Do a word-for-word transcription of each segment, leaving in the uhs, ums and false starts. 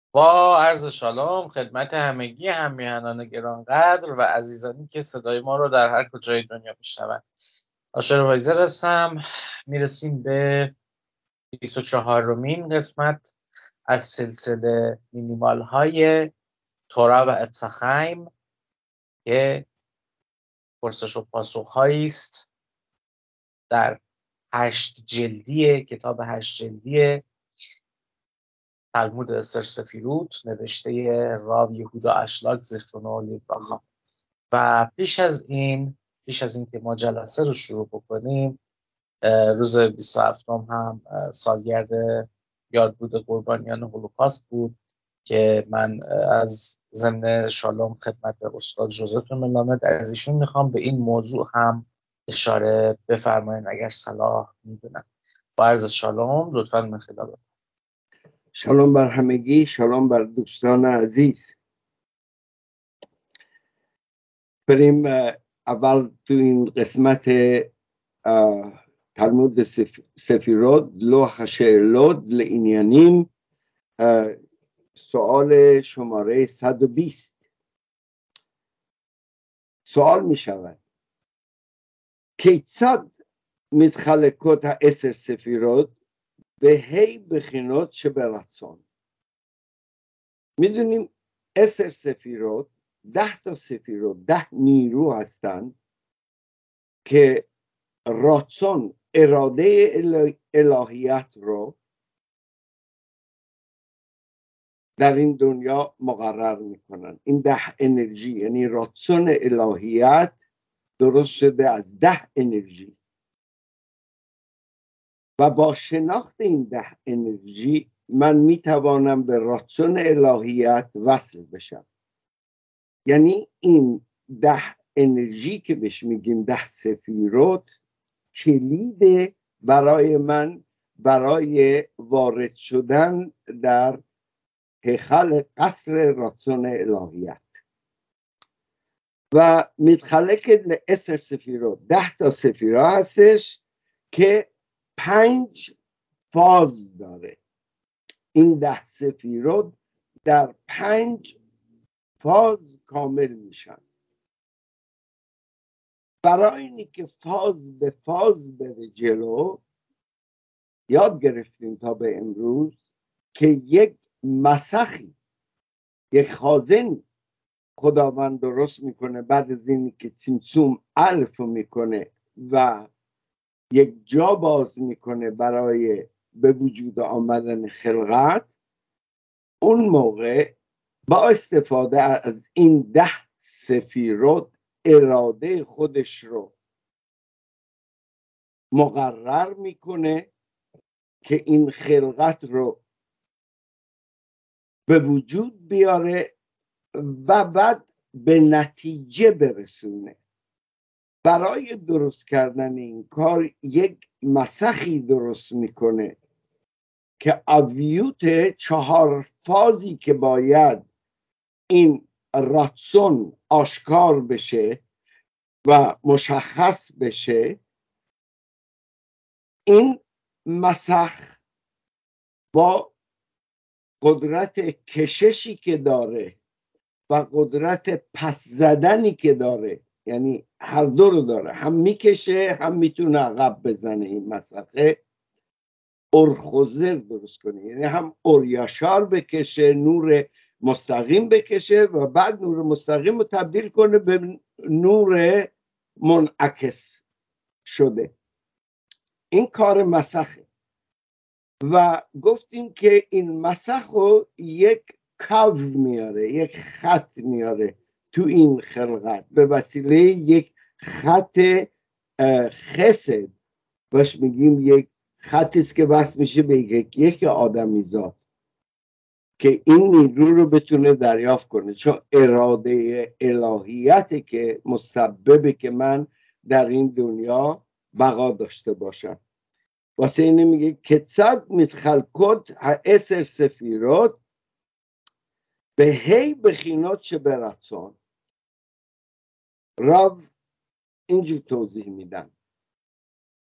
با عرض شالوم خدمت همگی همیهنان گرانقدر و عزیزانی که صدای ما رو در هر کجای دنیا میشنوند. آشار وایزر هستم. میرسیم به بیست و چهارمین قسمت از سلسله مینیمال های تورا و اتساخایم که پرسش و پاسخ هایی است در هشت جلدی کتاب هشت جلدی تلمود استر سفیروت نوشته راو یهودا اشلاک زیخرونو لیبراخا. و پیش از این پیش از این که ما جلسه رو شروع بکنیم، روز بیست و هفتم هم سالگرد یادبود قربانیان هولوکاست بود که من از ضمن شالوم خدمت استاد ژوزف ملامت از ایشون میخوام به این موضوع هم اشاره بفرمایید اگر صلاح میدونن. با عرض شالوم لطفاً من خدمت. شالوم بر همگی، شالوم بر دوستان عزیز. بریم اول تو این قسمت تلمود سفیرot لوح شئلot לעניינים سوال شماره صد و بیست. سوال می شود כיצד מתחלקות העשר ספירות בהי בחינות שברצון. میدونیم عشر سفیرot ده تا سفیرot ده نیرو هستند که راتسون اراده الهیت رو در این دنیا مقرر میکنن. این ده انرژی یعنی راتسون الهیت درست شده از ده انرژی و با شناخت این ده انرژی من میتوانم به راتسون الهیت وصل بشم. یعنی این ده انرژی که بهش میگیم ده سفیروت کلید برای من برای وارد شدن در هیکل قصر راتسون الهیت. و מתחלקת לעשר ספירות ده تا سفیره هستش که پنج فاز داره. این ده سفیروت در پنج فاز کامل میشن. برای اینی که فاز به فاز بره جلو یاد گرفتیم تا به امروز که یک مسخی یک خازن خداوند درست میکنه بعد از اینی که چمچوم الف میکنه و یک جا باز میکنه برای به وجود آمدن خلقت. اون موقع با استفاده از این ده سفیروت اراده خودش رو مقرر میکنه که این خلقت رو به وجود بیاره و بعد به نتیجه برسونه. برای درست کردن این کار یک مسخی درست میکنه که اویوت چهار فازی که باید این راتسون آشکار بشه و مشخص بشه، این مسخ با قدرت کششی که داره و قدرت پس زدنی که داره، یعنی هر دو رو داره، هم میکشه هم میتونه عقب بزنه. این مسخه ارخوزر درست کنه، یعنی هم اوریاشار بکشه، نور مستقیم بکشه و بعد نور مستقیم رو تبدیل کنه به نور منعکس شده. این کار مسخه. و گفتیم که این مسخ رو یک کاو میاره، یک خط میاره تو این خلقت به وسیله یک خط خسد، باش میگیم یک خطی است که وصل میشه به یک یک آدمیزاد که این نیرو رو بتونه دریافت کنه، چون اراده الهیته که مسببه که من در این دنیا بقا داشته باشم. واسه اینه میگه כיצד מתחלקות העשר ספירות בהי בחינות שברצון. רב اینجور توضیح میدن.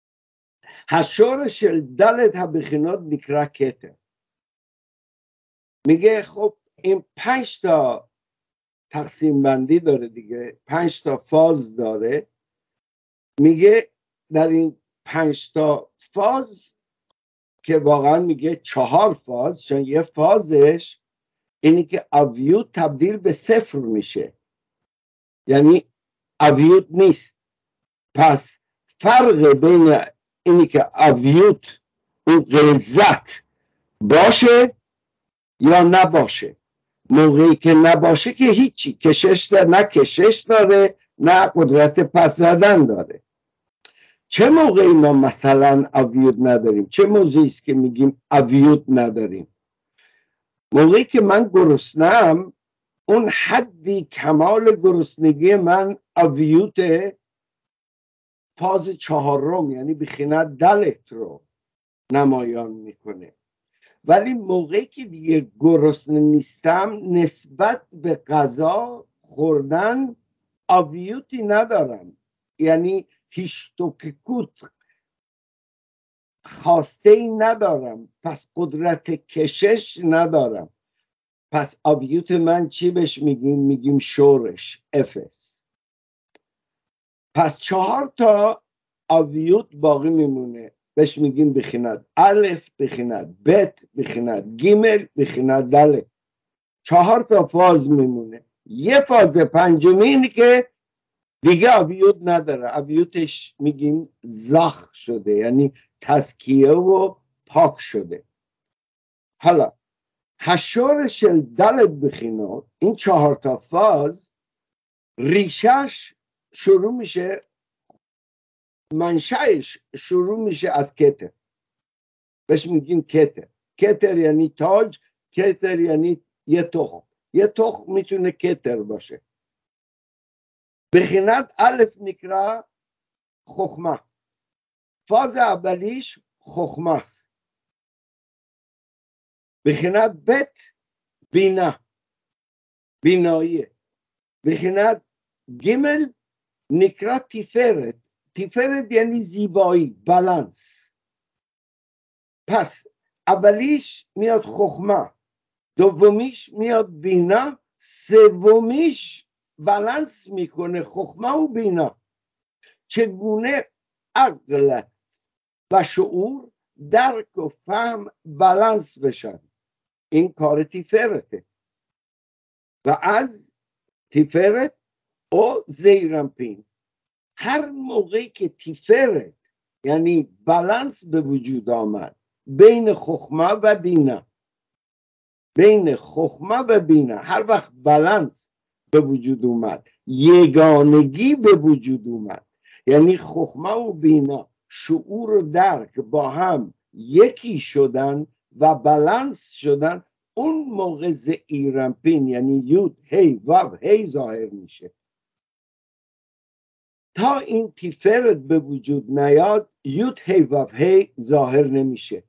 השורש של דלת הבחינות נקרא כתר. میگه خب این پنج تا تقسیم بندی داره دیگه، پنج تا فاز داره. میگه در این پنج تا فاز که واقعا میگه چهار فاز، چون یه فازش اینی که اویوت تبدیل به صفر میشه، یعنی اویوت نیست. پس فرق بین اینی که اویوت اون غلظت باشه یا نباشه. موقعی که نباشه که هیچی، کشش داره، نه کشش داره نه قدرت پس زدن داره. چه موقعی ما مثلا اویوت نداریم؟ چه موضوعی است که میگیم اویوت نداریم؟ موقعی که من گرسنه‌ام، اون حدی کمال گرسنگی من اویوت فاز چهارم یعنی بخینه دلت رو نمایان میکنه. ولی موقعی که دیگه گرسنه نیستم، نسبت به غذا خوردن اویوتی ندارم، یعنی هیچ تو که کوت خواسته ای ندارم، پس قدرت کشش ندارم. پس اویوت من چی بهش میگیم؟ میگیم شورش، افس. پس چهار تا اویوت باقی میمونه، بهش میگیم بخیند الف، بخیند بت، بخیند گیمل، بخیند دلت. چهار تا فاز میمونه. یه فاز پنجمی اینه که دیگه اویوت نداره، اویوتش میگیم زخ شده، یعنی تزکیه و پاک شده. حالا هشارش دلت بخیناد، این چهار تا فاز ریشش شروع میشه، منشأش شروع میشه از کتر، بهش میگیم کتر. کتر یعنی تاج، کتر یعنی یه تخم. یه تخم میتونه کتر باشه. بخیند الف نکره خخمه، فاز اولیش خخمه است. بخیند بت بینا، بیناییه. بخیند گیمل نکره تیفرت، تیفرت یعنی زیبایی، بالانس. پس اولیش میاد خخمه، دومیش میاد بینا، سومیش بالانس میکنه خخمه و بینا. چگونه عقل و شعور، درک و فهم بالانس بشن، این کار تیفرته. و از تیفرت او زیرمپین، هر موقعی که تیفرت یعنی بالانس به وجود آمد بین خخمه و بینا، بین خخمه و بینا هر وقت بالانس به وجود اومد، یگانگی به وجود اومد، یعنی خخمه و بینا، شعور و درک با هم یکی شدن و بالانس شدن، اون موقع زئیرمپین یعنی یود هی وو هی ظاهر میشه. تا این تیفرت به وجود نیاد، یود هی وو هی ظاهر نمیشه.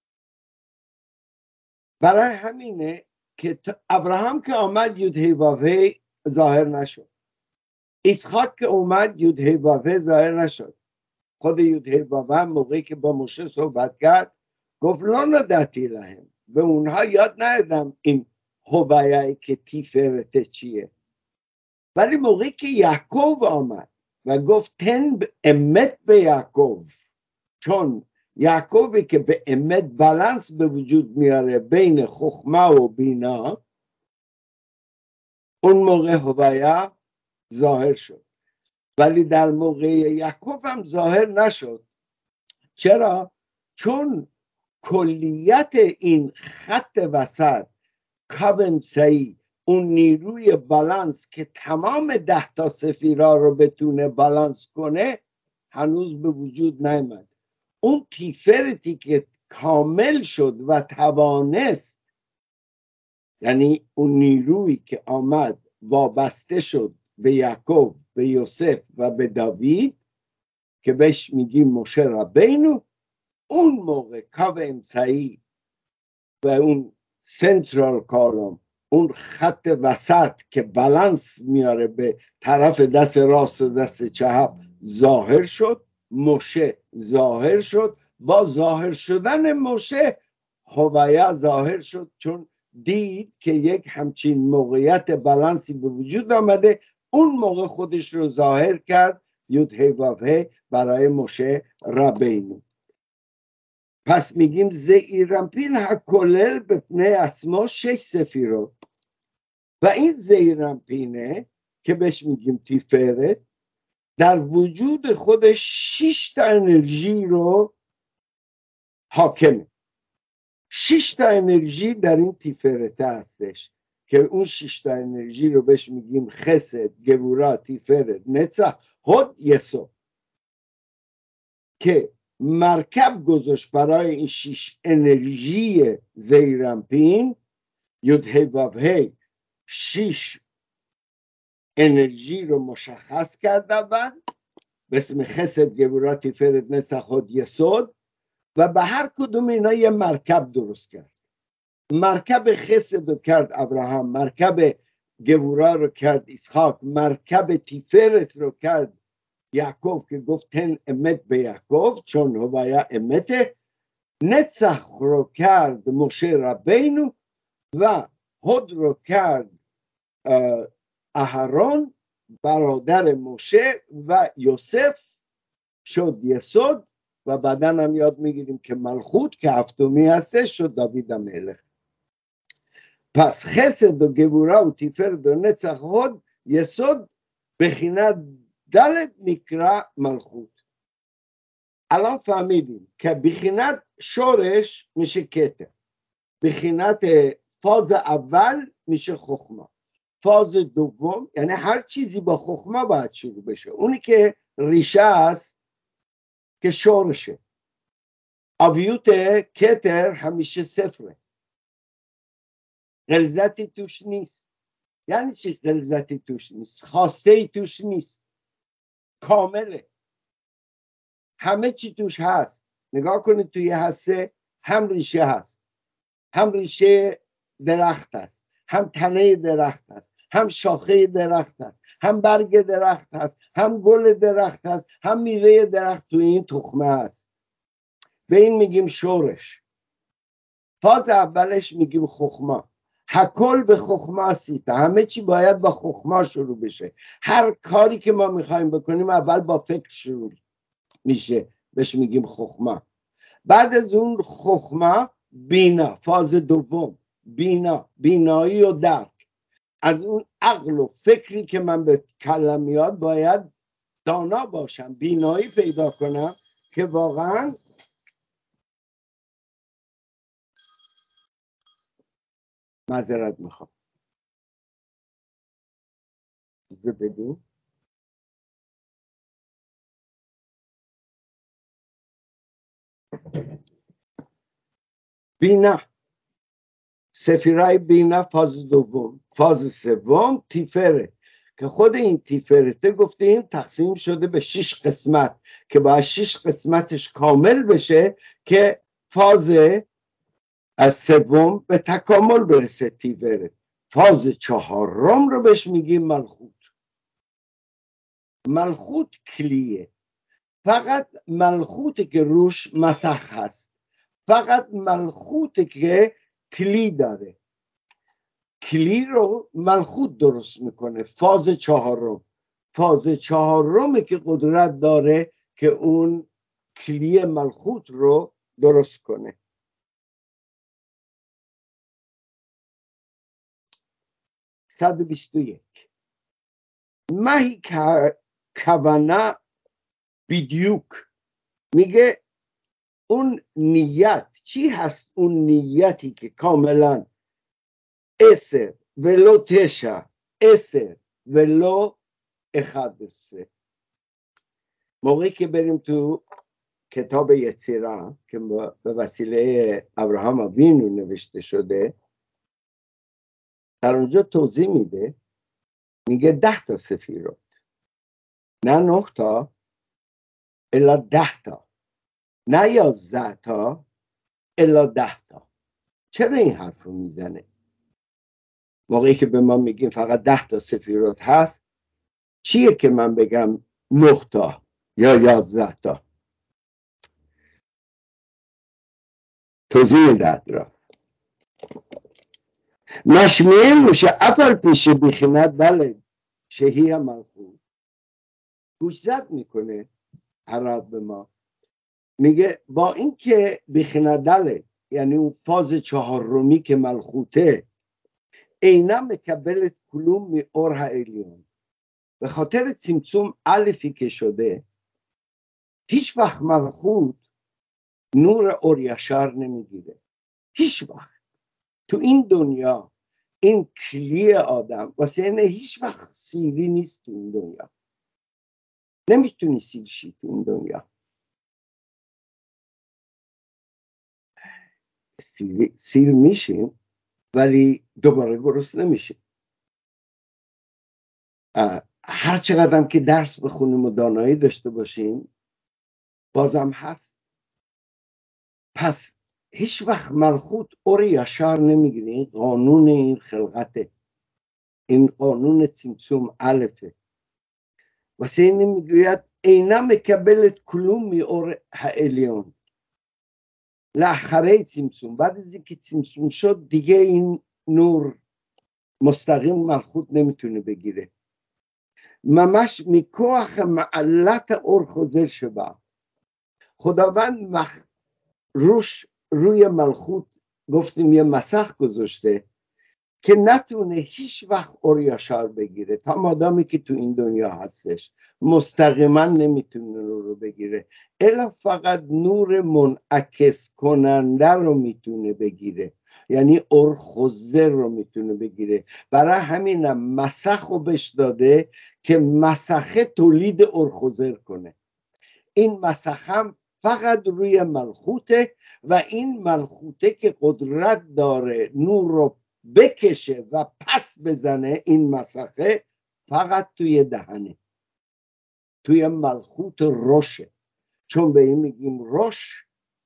برای همینه که ابراهام که آمد یود هی وو هی ظاهر نشد، اسحاق که اومد یود هی وو هی ظاهر نشد. خود یود هی وو هی موقعی که با موشه صحبت کرد گفت لانا دتی لهم، به اونها یاد ندادم این هویایی که تیفرت چیه. ولی موقعی که یعقوب آمد و گفت تن امت به یعقوب، چون یعقوبی که به امت بالانس به وجود میاره بین خخمه و بینا، اون موقع هویا ظاهر شد. ولی در موقع یعقوب هم ظاهر نشد. چرا؟ چون کلیت این خط وسط کابم سعی، اون نیروی بالانس که تمام ده تا سفیرا رو بتونه بالانس کنه، هنوز به وجود نیامد. اون تیفرتی که کامل شد و توانست، یعنی اون نیرویی که آمد وابسته شد به یعقوب، به یوسف و به داوید که بهش میگیم موشه ربینو، اون موقع کابم سعی و اون سنترال کالوم، اون خط وسط که بالانس میاره به طرف دست راست و دست چپ ظاهر شد. موشه ظاهر شد. با ظاهر شدن موشه هویا ظاهر شد، چون دید که یک همچین موقعیت بالانسی به وجود آمده، اون موقع خودش رو ظاهر کرد یود هی واو هی برای موشه ربینو. پس میگیم زیرانپین هکولل به پنه اسما شش سفیرو و این زیرانپینه که بهش میگیم تیفرت در وجود خودش شش تا انرژی رو حاکمه. شش تا انرژی در این تیفرته هستش که اون شش تا انرژی رو بهش میگیم خسد، گبورا، تیفرت، نصح، هد، یسو که مرکب گذاشت برای این شش انرژی زیرانپین یود هی واو هی شش انرژی رو مشخص کرد اول به اسم خسد، گبورا، تیفرت، نصح، هد، یسود و به هر کدوم اینا یه مرکب درست کرد. مرکب خسد رو کرد ابراهام، مرکب گبورا رو کرد اسحاق، مرکب تیفرت رو کرد یعقوب که گفت تن امت به یعقوب چون هویا امته، نصح رو کرد موشه ربینو و هد رو کرد اهرون برادر موشه و یوسف شد یسود و بعدا هم یاد میگیریم که ملخوت که هفتمی هستش شد داوید ملک. پس خسد و گبورا و تیفرت و نصح هد یسود بخیند دلت نکرا ملخوت. الان فهمیدیم که بخیند شورش میشه کتر، بخیند فاز اول میشه خخما، فاز دوم یعنی هر چیزی با خخما باید شروع بشه، اونی که ریشه است که شورشه. آویوت کتر همیشه صفره، غلظتی توش نیست. یعنی چی غلظتی توش نیست؟ خواسته ای توش نیست، کامله، همه چی توش هست. نگاه کنید توی هسته هم ریشه هست، هم ریشه درخت هست، هم تنه درخت هست، هم شاخه درخت هست، هم برگ درخت هست، هم گل درخت هست، هم میوه درخت توی این تخمه هست. به این میگیم شورش. فاز اولش میگیم خخما. هکل به خخما سیتا، همه چی باید با خخما شروع بشه. هر کاری که ما میخوایم بکنیم اول با فکر شروع میشه، بهش میگیم خخما. بعد از اون خخما بینا، فاز دوم بینا، بینایی و درک. از اون عقل و فکری که من به کلم میاد باید دانا باشم، بینایی پیدا کنم که واقعا معذرت میخوام بدون بینا، سفیرای بینا فاز دوم. فاز سوم تیفره که خود این تیفرته گفتیم تقسیم شده به شش قسمت که باید شش قسمتش کامل بشه که فاز از سوم به تکامل برسه تیفره. فاز چهارم رو بهش میگیم ملخوت. ملخوت کلیه، فقط ملخوته که روش مسخ هست، فقط ملخوته که کلی داره. کلی رو ملخوت درست میکنه. فاز چهارم، فاز چهارمه که قدرت داره که اون کلی ملخوت رو درست کنه. صد و بیست و یک مهی کوانا بیدیوک، میگه اون نیت چی هست؟ اون نیتی که کاملا اسر ولو تشا، اسر ولو اخدسه. موقعی که بریم تو کتاب یتیرا که به وسیله ابراهام اوینو نوشته شده، در اونجا توضیح میده، میگه ده تا سفیرات، نه نه تا الا ده تا، نه یازده تا الا ده تا. چرا این حرف رو میزنه؟ موقعی که به ما میگیم فقط ده تا سفیرات هست، چیه که من بگم نه تا یا یازده تا؟ توضیح میده را משמיענו שאף על פי שבחינת ד' שהיא המלכות, גוש זד میکنه הרב به ما، میگه با اینکه بخینا دلت یعنی اون فاز چهارمی که ملخوته اینا مکبلت کلوم می اورها الیون، به خاطر چمچوم الفی که شده هیچ وقت ملخوت نور اوریاشار نمیگیره، هیچ وقت تو این دنیا. این کلیه آدم واسه اینه هیچ وقت سیری نیست تو این دنیا، نمیتونی سیر شی تو این دنیا. سیر, سیر میشیم ولی دوباره گرسنه نمیشیم. هر چقدر که درس بخونیم و دانایی داشته باشیم بازم هست. پس هیچ وقت ملخوت اوری یاشار نمیگیره. این قانون این خلقته، این قانون چمچوم الفه. واسه این میگوید اینا مکبلت کلوم می اور هالیون لاخره چمچوم. بعد از اینکه چمچوم شد دیگه این نور مستقیم ملخوت نمیتونه بگیره. ممش میکوخ معلت ارخوزر شبه. خداوند مخ... روش روی ملخوت گفتیم یه مسخ گذاشته که نتونه هیچ وقت اوریاشار بگیره. تا مادامی که تو این دنیا هستش مستقیما نمیتونه رو رو بگیره، الا فقط نور منعکس کننده رو میتونه بگیره، یعنی ارخوزر رو میتونه بگیره. برای همینم مسخ رو بهش داده که مسخه تولید ارخوزر کنه. این مسخ هم فقط روی ملخوته و این ملخوته که قدرت داره نور رو بکشه و پس بزنه. این مسخه فقط توی دهنه، توی ملخوت روشه. چون به این میگیم روش،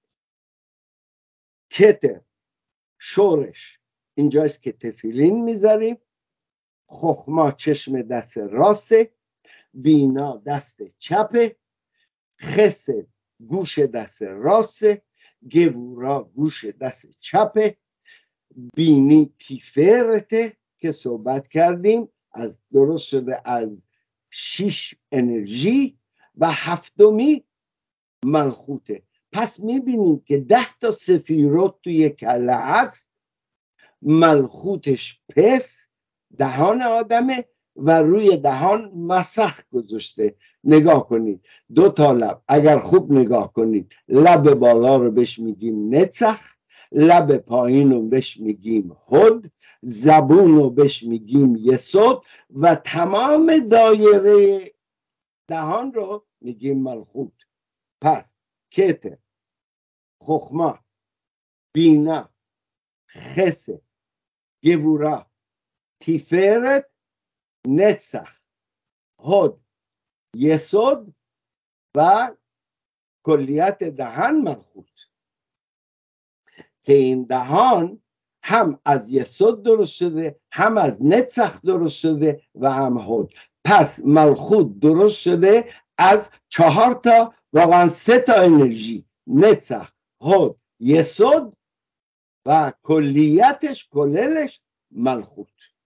کتر، شورش اینجاست که تفیلین میذاریم، خخما چشم دست راسته، بینا دست چپه، خسد گوش دست راسته، گبورا گوش دست چپه، بینی تیفرته که صحبت کردیم از درست شده از شیش انرژی، و هفتمی ملخوته. پس میبینیم که ده تا سفیرات توی کله هست. ملخوتش پس دهان آدمه و روی دهان مسخ گذاشته. نگاه کنید دو تا لب، اگر خوب نگاه کنید لب بالا رو بهش میگیم نچخ، لب پایین رو بهش میگیم هد، زبون رو بهش میگیم یسود و تمام دایره دهان رو میگیم ملخوت. پس کتر، خخما، بینا، خسه، گبورا، تیفرت، نتسخ، هد، یسود و کلیت دهان ملخوت. که این دهان هم از یسود درست شده، هم از نتسخ درست شده و هم هد. پس ملخوت درست شده از چهار تا، واقعا سه تا انرژی: نتسخ، هد، یسود و کلیتش کللش ملخوت.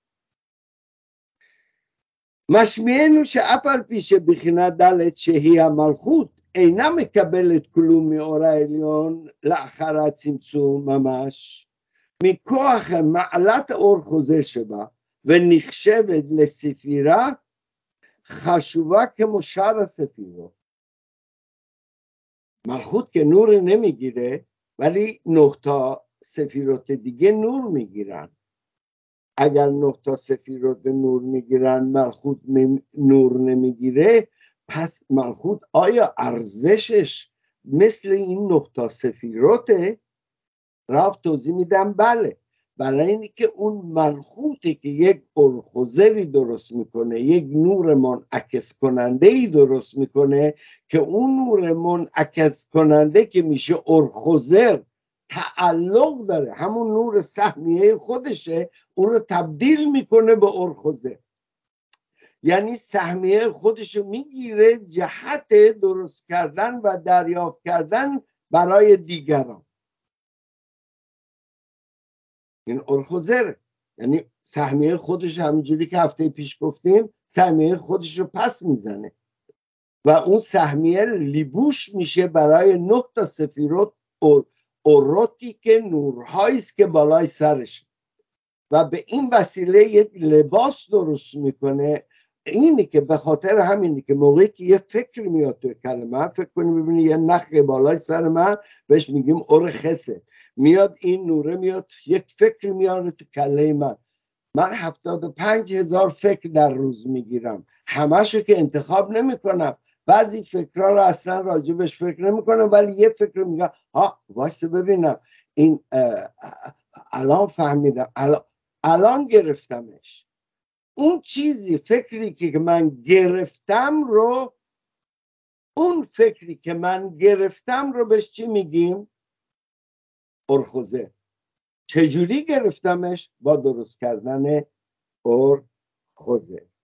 משמיענו שאף על פי שבחינת ד' שהיא המלכות אינה מקבלת כלום מאור העליון לאחר הצמצום ממש, מכוח מעלת האור חוזר שבה ונחשבת לספירה חשובה כמו שאר הספירות. ملخوت که نور نمیگیره ولی نه تا سفیرات دیگه نور میگیرن. اگر نه تا سفیرات نور میگیرن ملخوت نور نمیگیره، پس ملخوت آیا ارزشش مثل این نه تا سفیراته؟ رفت توضیح میدم بله. برای اینی که اون ملخوتی که یک ارخوزری درست میکنه، یک نور منعکس کننده ای درست میکنه که اون نور منعکس کننده که میشه ارخوزر تعلق داره، همون نور سهمیه خودشه، اون رو تبدیل میکنه به ارخوزر. یعنی سهمیه خودشو میگیره جهت درست کردن و دریافت کردن برای دیگران. این ارخوزر یعنی سهمیه خودش همینجوری که هفته پیش گفتیم سهمیه خودش رو پس میزنه و اون سهمیه لیبوش میشه برای نه تا سفیرات اوروتی که نورهایی است که بالای سرش و به این وسیله یک لباس درست میکنه. اینی که به خاطر همینی که موقعی که یه فکر میاد تو کلمه، فکر کنی ببینی یه نخ بالای سر من بهش میگیم اور خسه، میاد این نوره میاد یک فکر میاره تو کله من. من هفتاد و پنج هزار فکر در روز میگیرم، همشو که انتخاب نمیکنم، بعضی فکرها رو اصلا راجبش فکر نمیکنم ولی یه فکر میگم ها واسه ببینم این الان فهمیدم، الان, الان گرفتمش. اون چیزی فکری که من گرفتم رو اون فکری که من گرفتم رو بهش چی میگیم؟ ارخوزه. چجوری گرفتمش؟ با درست کردن ارخوزه.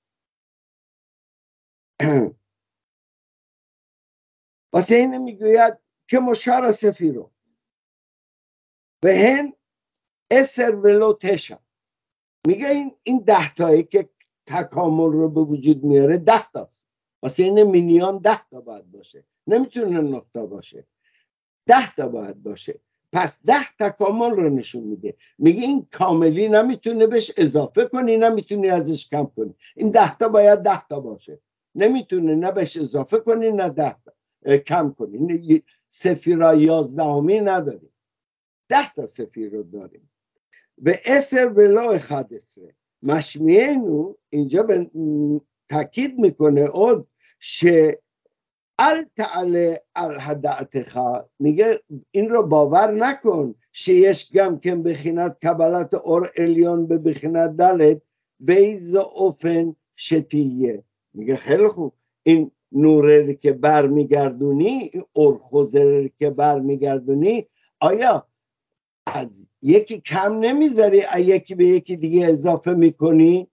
واسه اینه میگوید که مشار سفیرو به هن اسر ولو تشا، میگه این این ده تایی که تکامل رو به وجود میاره ده تاست. واسه اینه مینیان ده تا باید باشه، نمیتونه نه تا باشه، ده تا باید باشه. پس ده تکامل رو نشون میده. میگه این کاملی نمیتونه بهش اضافه کنی نمیتونی ازش کم کنی، این ده تا باید ده تا باشه، نمیتونه نه بهش اضافه کنی نه ده تا کم کنی. سفیرا یازدهمی نداریم، ده تا سفیر رو داریم. به اسر ولا خدسره مشمیینو اینجا به تاکید میکنه اون شه التعالی الهدعتخا، میگه این رو باور نکن شیش گم کم بخیند کبلت اور الیون به بخیند دلت بیز اوفن شتیه. میگه خیلی خوب این نوره که بر میگردونی، ارخوزه که بر میگردونی، آیا از یکی کم نمیذاری یکی به یکی دیگه اضافه میکنی؟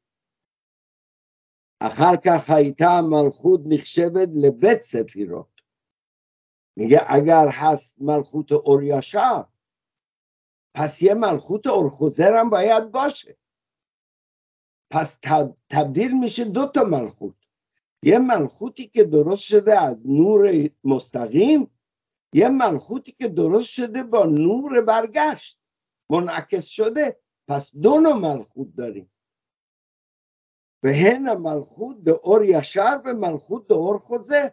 اخر که خیطه ملخوت نخشبت لبت سفیرات، میگه اگر هست ملخوت اوریاشا پس یه ملخوت ارخوزر هم باید باشه، پس تبدیل میشه دو تا ملخوت، یه ملخوتی که درست شده از نور مستقیم، یه ملخوتی که درست شده با نور برگشت منعکس شده، پس دو نوع ملخوت داریم. به هن ملخوت به اور یشر به ملخوت به اور خوزه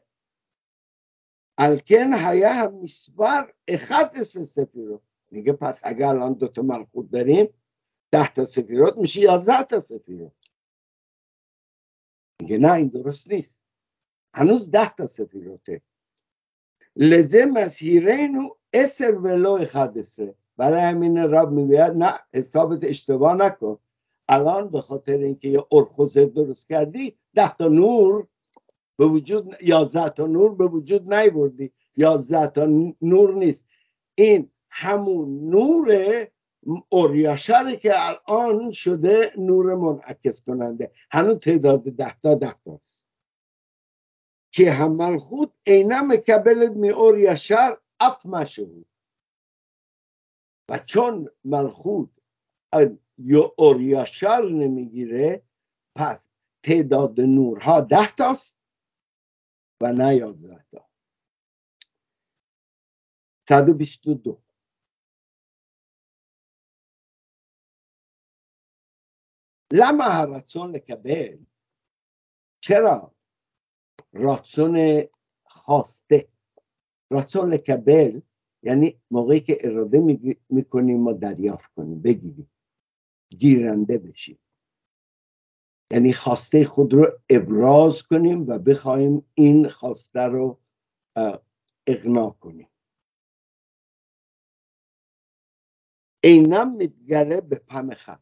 الکن هیه هم میسبر اخد سفیرات. میگه پس اگر الان دوتا ملخوت داریم ده تا سفیرات میشه یازده تا سفیرات. میگه نه این درست نیست، هنوز ده تا سفیراته. لزه مسیرینو اسر ولو اخدسره، برای همین رب میگوید نه حسابت اشتباه نکن، الان به خاطر اینکه یه ارخوزه درست کردی ده تا نور به وجود، یازده تا نور به وجود نیاوردی، یازده تا نور نیست، این همون نور اوریاشره که الان شده نور منعکس کننده، هنوز تعداد ده تا ده تاست که هم ملخوت اینم کبلت می اوریاشر اف مشهود. و چون ملخوت یا اوریاشر نمیگیره پس تعداد نورها ده تاست و نه یازده تا. صد و بیست و دو لما راتسون لکبل، چرا راتسون خواسته، راتسون لکبل یعنی موقعی که اراده میکنیم ما دریافت کنیم، بگیریم، گیرنده بشیم، یعنی خواسته خود رو ابراز کنیم و بخوایم این خواسته رو اقناع کنیم. اینم میگره به پم خط.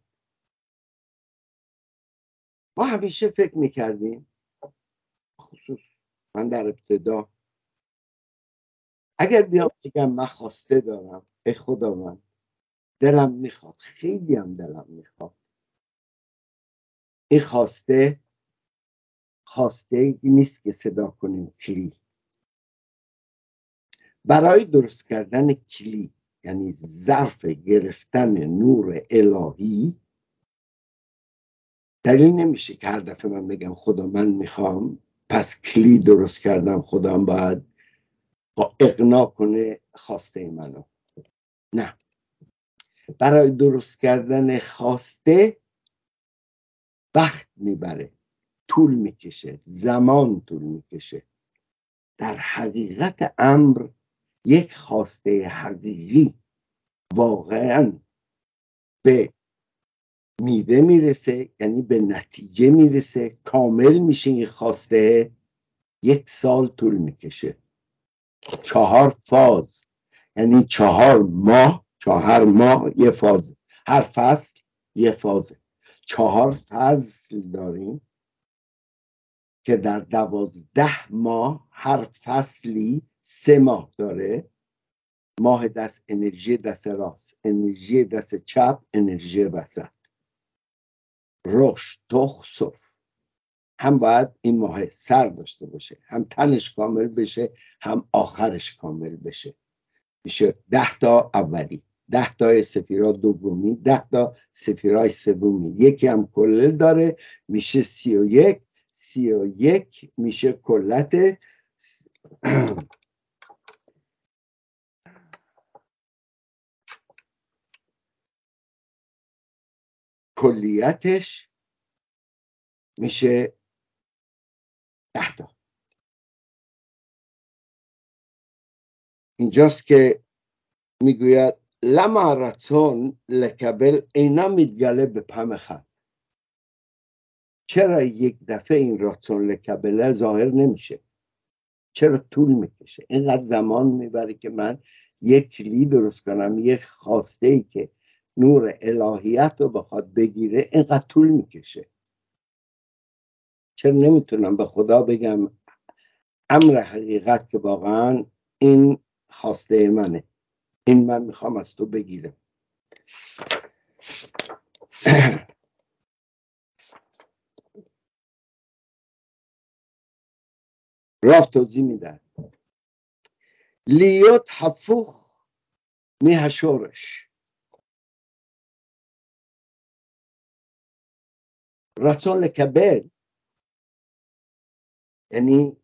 ما همیشه فکر میکردیم، خصوص من در ابتدا، اگر بیام بگم من خواسته دارم، ای خدا من دلم میخواد، خیلی هم دلم میخواد، این خواسته خواسته نیست که صدا کنیم کلی. برای درست کردن کلی یعنی ظرف گرفتن نور الهی دلیل نمیشه که هر دفعه من بگم خدا من میخوام، پس کلی درست کردم خدا هم باید اقناع کنه خواسته منو. نه، برای درست کردن خواسته وقت میبره، طول میکشه، زمان طول میکشه. در حقیقت امر یک خواسته حقیقی واقعا به میوه میرسه، یعنی به نتیجه میرسه، کامل میشه. این خواسته یک سال طول میکشه، چهار فاز، یعنی چهار ماه، چهار ماه یه فاز، هر فصل یه فازه. چهار فصل داریم که در دوازده ماه هر فصلی سه ماه داره. ماه دست انرژی دست راست، انرژی دست چپ، انرژی وسط. رشد تخصف هم باید این ماه سر داشته باشه، هم تنش کامل بشه، هم آخرش کامل بشه. میشه ده تا اولی، ده تا سفیرا دومی، ده تا سفیرای سومی، یکی هم کلل داره، میشه سی و یک. سی و یک میشه کلت کلیتش میشه ده تا. اینجاست که میگوید لما رتون لکبل اینا میتگله به پم خط. چرا یک دفعه این رتون لکبله ظاهر نمیشه؟ چرا طول میکشه؟ اینقدر زمان میبره که من یک کلی درست کنم، یک خواسته ای که نور الهیت رو بخواد بگیره، اینقدر طول میکشه. چرا نمیتونم به خدا بگم امر حقیقت که واقعا این خواسته منه، این من میخوام از تو بگیرم. راه توضیح میدن لیوت حفوخ میهشورش. رسول کبل یعنی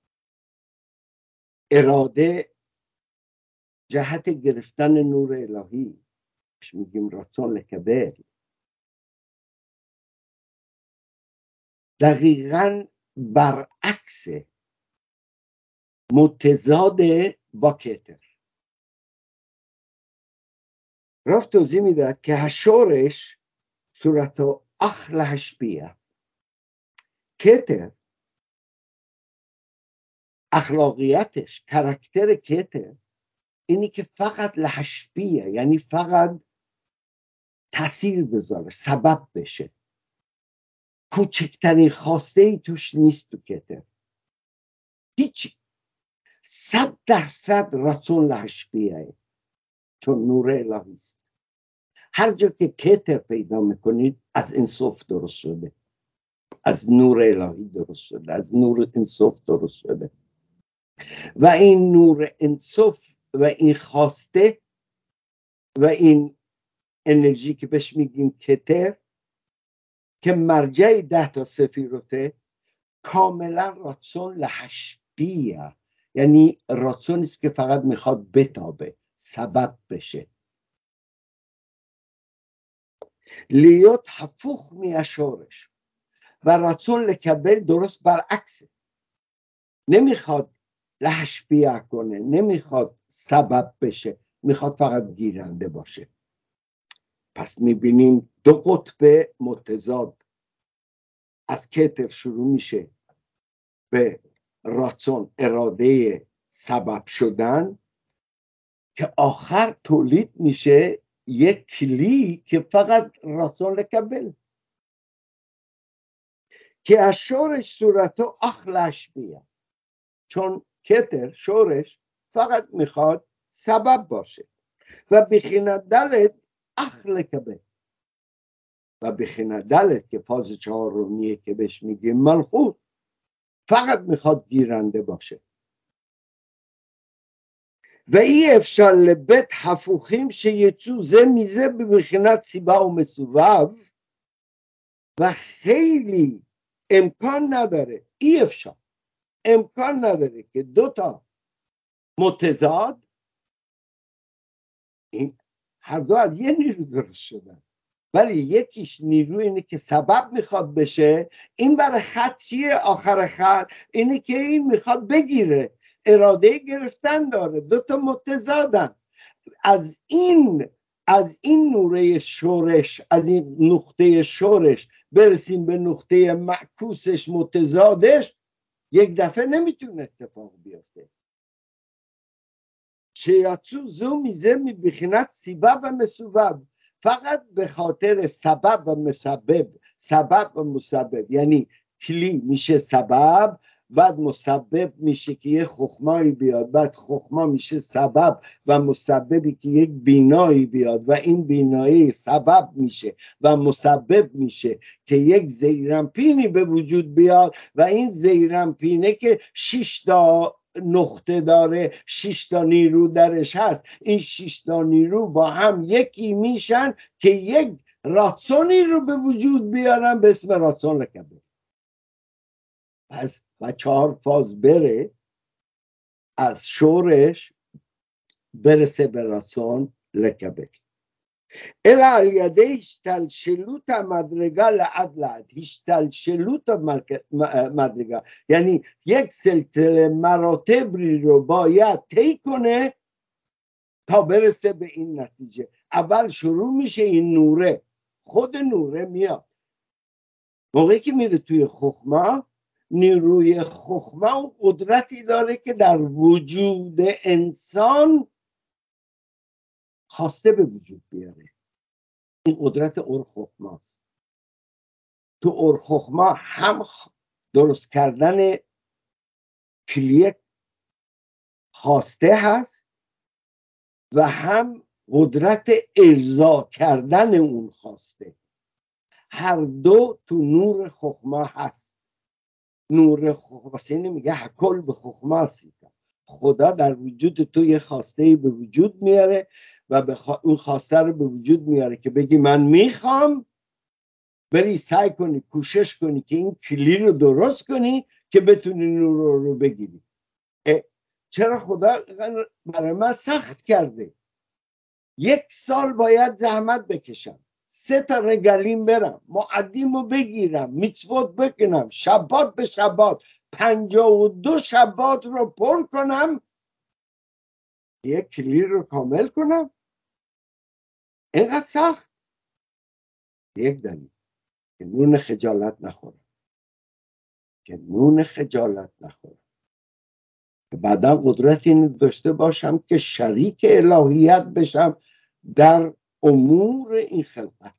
اراده جهت گرفتن نور الهی، میگیم رسول کبل. دقیقاً برعکس، متضاد با کتر. رفت توضیح میداد که هشورش صورت اخلهش بیه. کتر اخلاقیتش، کرکتر کتر اینی که فقط لحشبیه، یعنی فقط تاثیر بذاره، سبب بشه. کوچکترین خواسته ای توش نیست تو کتر، هیچ. صد درصد رسول لحشبیه، چون نور الهی است. هر جا که کتر پیدا میکنید از انصاف درست شده، از نور الهی درست شده، از نور انصاف درست شده. و این نور انصاف و این خواسته و این انرژی که بهش میگیم کتر، که مرجع ده تا سفیروته، کاملا راتسون لحشبیه، یعنی راتسون است که فقط میخواد بتابه، سبب بشه. لیوت حفوخ میاشورش. و راتسون لکبل درست برعکسه، نمیخواد لحشبیه کنه، نمیخواد سبب بشه، میخواد فقط گیرنده باشه. پس میبینیم دو قطب متضاد. از کتر شروع میشه به راتسون، اراده سبب شدن، که آخر تولید میشه یک کلی که فقط راتسون لکبل، که از شورش صورتو اخلش بیه. چون کتر شورش فقط میخواد سبب باشه. و بخینه دلت اخل کبه، و بخینه دلت که فاز چهارمیه که بهش میگیم ملخوت، فقط میخواد گیرنده باشه. و ای افشال لبت حفوخیم شیچو زه میزه ببخینت سیبا و مسووو. و خیلی امکان نداره ای افشا امکان نداره که دو تا متضاد این هر دو از یه نیرو درست شدن، ولی یکیش نیرو اینه که سبب میخواد بشه، این برای خط چیه؟ آخر خط اینه که این میخواد بگیره، اراده گرفتن داره، دو تا متضادن. از این از این نوره شورش، از این نقطه شورش برسیم به نقطه معکوسش متضادش، یک دفعه نمیتونه اتفاق بیفته. شیاتسو زو میزه میبخیند سبب و مسبب، فقط به خاطر سبب و مسبب. سبب و مسبب یعنی کلی میشه سبب، بعد مسبب میشه که یه خخمایی بیاد، بعد خخما میشه سبب و مسببی که یک بینایی بیاد و این بینایی سبب میشه و مسبب میشه که یک زیرمپینی به وجود بیاد و این زیرمپینه که شش تا نقطه داره، شش تا نیرو درش هست، این شش تا نیرو با هم یکی میشن که یک راتسونی رو به وجود بیارن به اسم راتسون لکبه. پس و چهار فاز بره از شورش برسه به راتسون لکبه. الا الیده هشتل شلوت مدرگا لعدلت، هشتل شلوت مدرگا یعنی یک سلسله مراتبی رو باید طی کنه تا برسه به این نتیجه. اول شروع میشه این نوره، خود نوره میاد موقعی که میره توی خخما، نیروی خخما و قدرتی داره که در وجود انسان خواسته به وجود بیاره. این قدرت اورخخماست. تو اورخخما هم درست کردن کلیه خواسته هست و هم قدرت ارضا کردن اون خواسته. هر دو تو نور خخما هست. نور خخما اینه میگه حکل به خخما سیتا. خدا در وجود تو یه خواسته به وجود میاره و به خوا... اون خواسته رو به وجود میاره که بگی من میخوام، بری سعی کنی کوشش کنی که این کلی رو درست کنی که بتونی نور رو, رو بگیری. چرا خدا برای من سخت کرده؟ یک سال باید زحمت بکشم، سه تا رگلیم برم، معدیم رو بگیرم، میچوت بکنم، شبات به شبات پنجاه و دو شبات رو پر کنم، یک کلی رو کامل کنم. اینقدر سخت. یک دلیل که نون خجالت نخورم، که نون خجالت نخورم، بعدا قدرت اینو داشته باشم که شریک الهیت بشم در امور این خلقت.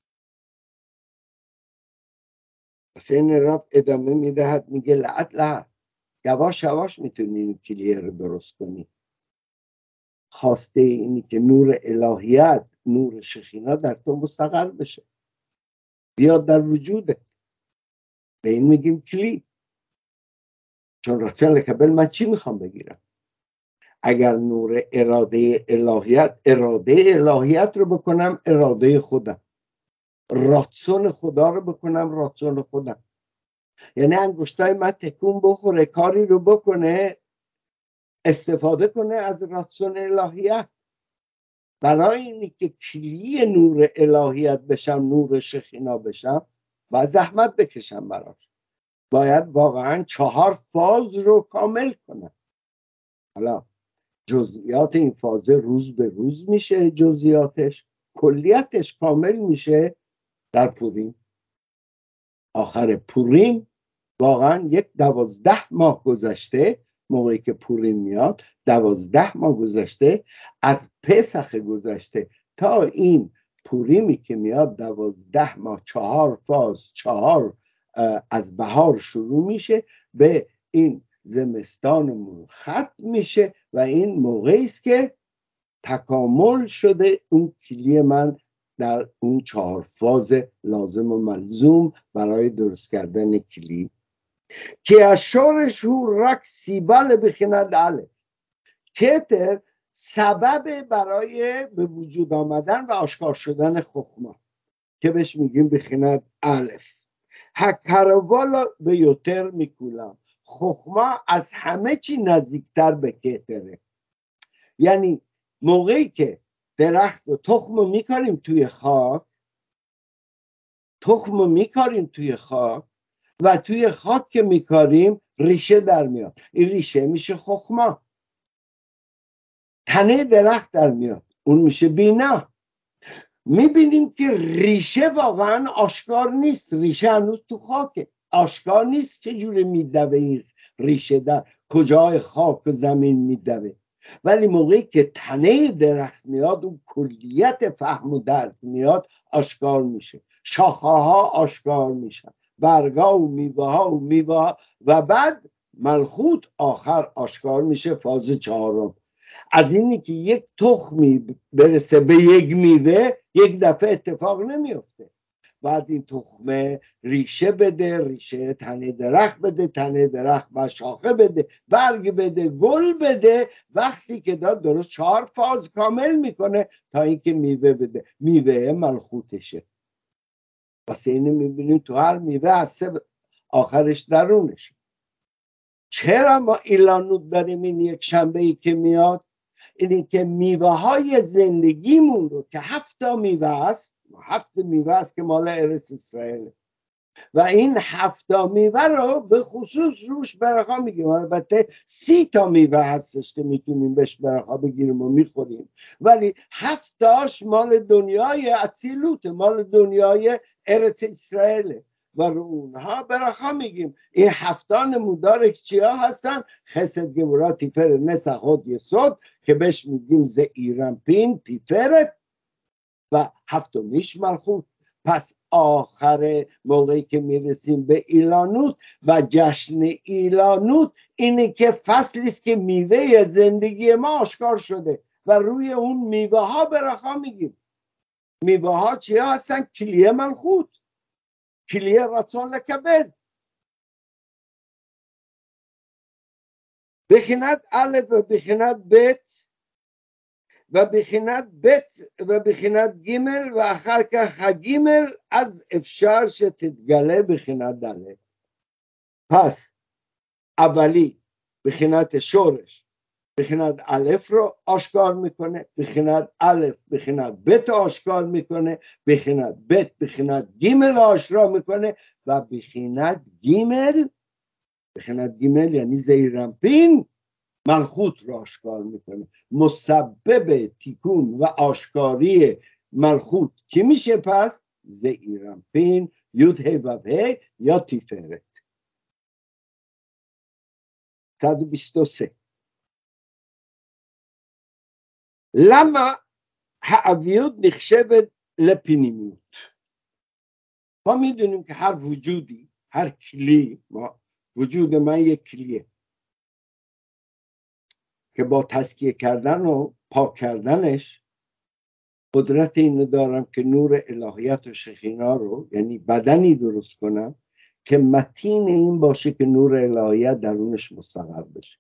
پس این رب ادامه میدهد میگه لعت لعت یواش یواش میتونی این کلیه رو درست کنی. خواسته اینی که نور الهیت، نور شخینا در تو مستقر بشه، بیاد در وجودت. به این میگیم کلی. چون راتسون لکبل من چی میخوام بگیرم؟ اگر نور اراده الهیت، اراده الهیت رو بکنم اراده خودم، راتسون خدا رو بکنم راتسون خودم. یعنی انگشتای من تکون بخوره، کاری رو بکنه، استفاده کنه از راتسون الهیت. برای اینی که کلی نور الهیت بشم، نور شخینا بشم، باید زحمت بکشم براش. باید واقعا چهار فاز رو کامل کنم. حالا جزئیات این فاز روز به روز میشه، جزئیاتش کلیتش کامل میشه در پوریم. آخر پوریم واقعا یک دوازده ماه گذشته، موقعی که پوریم میاد دوازده ماه گذشته از پسخ گذشته تا این پوریمی که میاد، دوازده ماه، چهار فاز، چهار از بهار شروع میشه به این زمستانمون ختم میشه و این موقعی است که تکامل شده اون کلی من در اون چهار فاز لازم و ملزوم برای درست کردن کلی که اشارش هو رک سیبل بخیند اله. کتر سبب برای به وجود آمدن و آشکار شدن خخما که بهش میگیم بخیند الف. הקרבה ביותר מכולם. חוכמה از همه چی نزدیکتر به کهتره. یعنی موقعی که درخت و تخم میکاریم توی خاک، تخم میکاریم توی خاک و توی خاک که میکاریم ریشه در میاد، این ریشه میشه خخما. تنه درخت در میاد، اون میشه بینا. میبینیم که ریشه واقعا آشکار نیست، ریشه هنوز تو خاکه، آشکار نیست چجوری میدوه این ریشه، در کجای خاک و زمین میدوه. ولی موقعی که تنه درخت میاد، اون کلیت فهم و درک میاد، آشکار میشه. شاخه ها آشکار میشن، برگا و میوه ها و میوه ها و بعد ملخوت آخر آشکار میشه، فاز چهارم. از اینی که یک تخمی برسه به یک میوه یک دفعه اتفاق نمیفته. بعد این تخمه ریشه بده، ریشه تنه درخت بده، تنه درخت و شاخه بده، برگ بده، گل بده. وقتی که داد درست چهار فاز کامل میکنه تا اینکه میوه بده. میوه ملخوتشه. واسه اینه میبینیم تو هر میوه هسته آخرش درونشه. چرا ما ایلانوت داریم این یک شنبه ای که میاد؟ اینی که میوه های زندگیمون رو که هفتا میوه است، هفت میوه است که مال ارث اسرائیل، و این هفتا میوه رو به خصوص روش برکا میگیم. البته سی تا میوه هستش که میتونیم بهش برکا بگیریم و میخوریم، ولی هفتاش مال دنیای اصیلوت، مال دنیای ارث اسرائیل و رو اونها برکا میگیم. این هفتا نمودار چیا هستن؟ خسد، گبورا، تیفر، نسخود، یسود که بهش میگیم زئیرانپین، تیفرت و هفتمیش ملخوت. پس آخر موقعی که میرسیم به ایلانوت و جشن ایلانوت، اینه که فصلی است که میوه زندگی ما آشکار شده و روی اون میوه ها برخا میگیم. میوه ها چیا هستن؟ کلیه ملخوت، کلیه رسول کبد. بخیند الف و بخیند بت و بخیند بت و بخیند گیمل و آخر که خگیمل از افشار شتتگله بخیند دله. پس اولی بخیند شورش، بخیند الف رو آشکار میکنه، بخیند الف بخیند بت آشکار میکنه، بخیند بت بخیند گیمل آشکار میکنه و بخیند گیمل، بخیند گیمل یعنی زیرانپین، ملخوت را آشکار میکنه. مسبب تیکون و آشکاری ملخوت کی میشه؟ پس زئیرانپین، یود هی و هی یا تیفرت. صد و بیست و سه. لما هاویود نخشبت لپینیمیوت. ما میدونیم که هر وجودی، هر کلی، ما وجود من یک کلیه که با تزکیه کردن و پاک کردنش قدرت اینو دارم که نور الهیت و شخینا رو، یعنی بدنی درست کنم که متین این باشه که نور الهیت درونش مستقر بشه.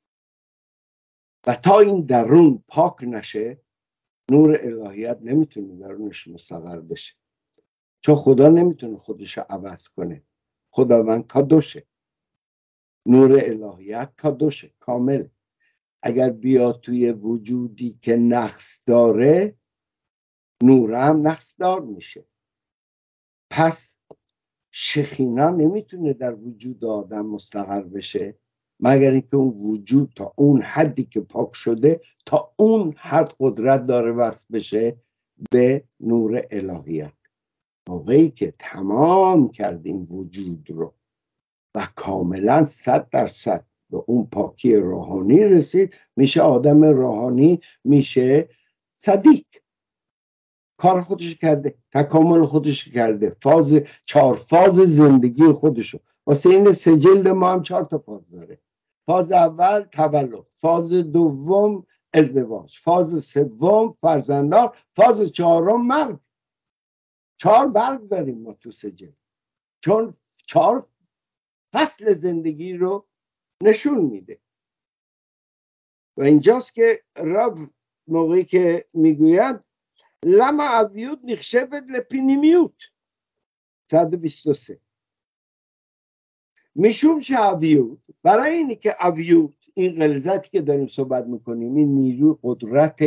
و تا این درون پاک نشه، نور الهیت نمیتونه درونش مستقر بشه، چون خدا نمیتونه خودش رو عوض کنه. خداوند کادوشه، نور الهیت کادوشه، کامل. اگر بیاد توی وجودی که نقص داره، نور هم نقص دار میشه. پس شخینا نمیتونه در وجود آدم مستقر بشه مگر اینکه اون وجود تا اون حدی که پاک شده، تا اون حد قدرت داره وصل بشه به نور الهیت. موقعی که تمام کردیم وجود رو و کاملا صد درصد به اون پاکی روحانی رسید، میشه آدم روحانی، میشه صدیق. کار خودش کرده، تکامل خودش کرده، فاز چهار فاز زندگی خودشو. واسه این سه جلد ما هم چهار تا فاز داره. فاز اول تولد، فاز دوم ازدواج، فاز سوم فرزندان، فاز چهارم مرگ. چهار برگ داریم ما تو سه جلد، چون چهار فصل زندگی رو نشون میده. و اینجاست که رب موقعی که میگوید لما اویود نخشبت لپینیمیوت. صد و بیست و سه. میشوم شه اویوت، برای اینی که اویوت این غلظتی که داریم صحبت میکنیم، این نیرو قدرت